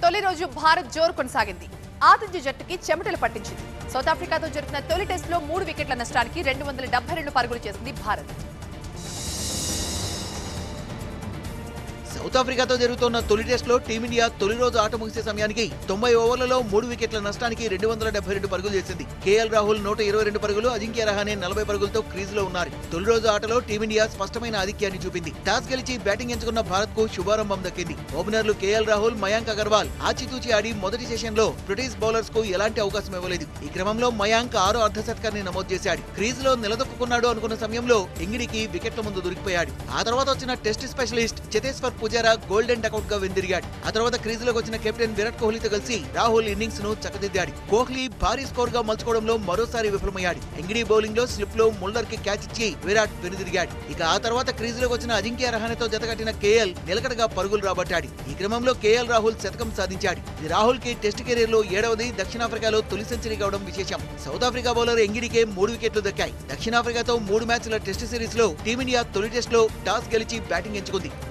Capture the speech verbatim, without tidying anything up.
తొలి రోజు భారత్ జోరు కొనసాగింది. ఆతిథ్య జట్టుకి చెమటలు పట్టించింది. సౌత్ ఆఫ్రికాతో జరిగిన తొలి టెస్టులో మూడు వికెట్ల నష్టానికి రెండు వందల డెబ్బై రెండు పరుగులు చేసింది భారత్. సౌత్ ఆఫ్రికాతో జరుగుతున్న తొలి టెస్టులో టీమిండియా తొలి రోజు ఆట ముగిసే సమయానికి తొంభై ఓవర్లలో మూడు వికెట్ల నష్టానికి రెండు వందల డెబ్బై రెండు పరుగులు చేసింది. కేఎల్ రాహుల్ నూట ఇరవై రెండు పరుగులు, అజింక్య రహానే నలభై పరుగులతో క్రీజులో ఉన్నారు. తొలి రోజు ఆటలో టీమిండియా స్పష్టమైన ఆధిక్యాన్ని చూపింది. టాస్ గెలిచి బ్యాటింగ్ ఎంచుకున్న భారత్ కు శుభారంభం దక్కింది. ఓపెనర్లు కేఎల్ రాహుల్, మయాంక్ అగర్వాల్ ఆచితూచి ఆడి మొదటి సెషన్ లో బ్రిటిష్ బౌలర్స్ కు ఎలాంటి అవకాశం ఇవ్వలేదు. ఈ క్రమంలో మయాంక్ ఆరో అర్ధశతకాన్ని నమోదు చేశాడు. క్రీజులో నిలదొక్కున్నాడు అనుకున్న సమయంలో ఇంగిడికి వికెట్ల ముందు దొరికిపోయాడు. ఆ తర్వాత వచ్చిన test specialist Cheteshwar Pujara golden duck out గా వెందిరిగాడు. ఆ తర్వాత క్రీజులోకి వచ్చిన కెప్టెన్ విరాట్ కోహ్లీతో కలిసి రాహుల్ ఇన్నింగ్స్ ను చక్కదిద్దాడు. కోహ్లీ భారీ స్కోర్ గా మలుచుకోవడంలో మరోసారి విఫలమయ్యాడు. ఇంగిడి బౌలింగ్ లో స్లిప్ లో ముల్లర్ కి క్యాచ్ ఇచ్చి విరాట్ వెనుదిరిగాడు. ఇక ఆ తర్వాత క్రీజులోకి వచ్చిన అజింక్య రహానేతో జతకట్టిన కేఎల్ నిలకడగా పరుగులు రాబట్టాడు. ఈ క్రమంలో కేఎల్ రాహుల్ శతకం సాధించాడు. ఇది రాహుల్ కి టెస్ట్ కెరీర్ లో ఏడవది, దక్షిణాఫ్రికాలో తొలి సెంచరీ కావడం విశేషం. సౌత్ ఆఫ్రికా బౌలర్ ఎంగిడికే మూడు వికెట్లు దక్కాయి. దక్షిణాఫ్రికాతో మూడు మ్యాచ్ల టెస్ట్ సిరీస్ లో టీమిండియా తొలి టెస్ట్ లో టాస్ గెలిచి బ్యాటింగ్ ఎంచుకుంది.